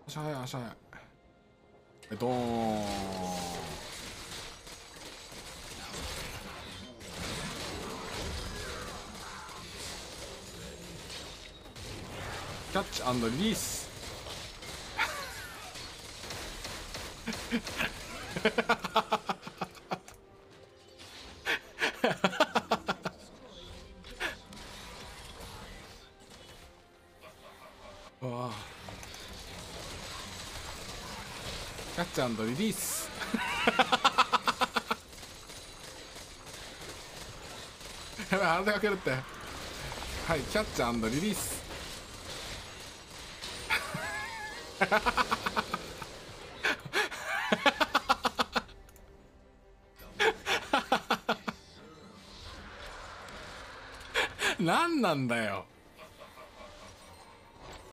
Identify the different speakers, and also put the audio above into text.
Speaker 1: 足早い足早い。ドーン。キャッチ&リリース。うわあ、キャッチ&リリース。やばい、あれかけるって。はい、キャッチ&リリース。何なんだよ。